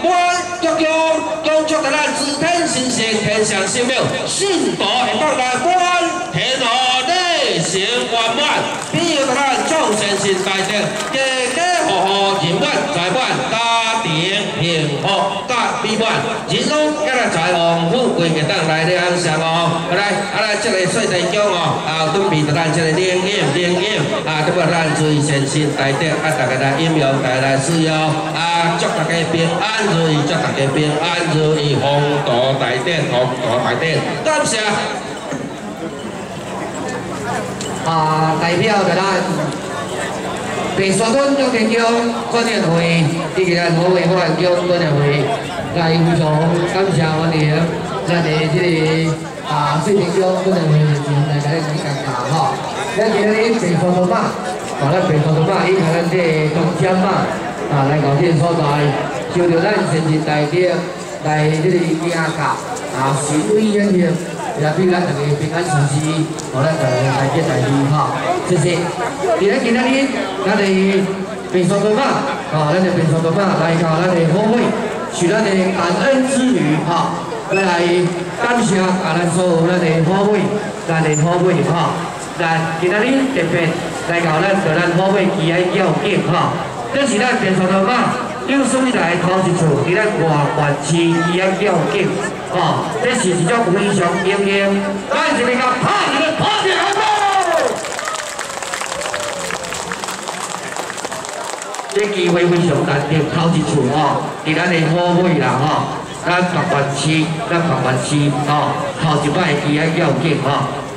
满足供出咱自天神圣天上生命，信徒会当来满天下内成圆满，庇佑咱众先神大德，家家户户人满财满，家庭幸福甲美满，人拢甲咱财旺富贵会当来了上哦。来，这个细地姜哦，准备咱这个灵饮，这个咱注意先神大德，大家来饮用，大家来使用，祝大家平安如意，祝大家平安如意，宏图大典，感谢。 代表着咱白沙屯中田乡管理会，以及咱好味法院乡管理会，来非常感谢我哋咱的这个水田乡管理会前来甲咱感谢吼。咱今日白沙屯马，咱白沙屯马以及咱这中江马来到这个所在，就着咱先进大德来这个迎驾神威演练。 也俾咱大家平安顺遂，互咱大家大吉大利哈，谢谢。今日咱哋白沙屯马，咱哋白沙屯马来到咱哋好会，是咱哋感恩之旅哈，来感谢咱所有咱哋好会，咱哋好会哈。咱今日特别来到咱好会旗海绕境哈，这是咱白沙屯马有史以来头一次伫咱外县市旗海绕境。 这是一种非常荣幸，咱一个甲拍一个拍起来喽！这机会非常难得，头一次伫咱的好会啦咱北县市头一摆旗海绕境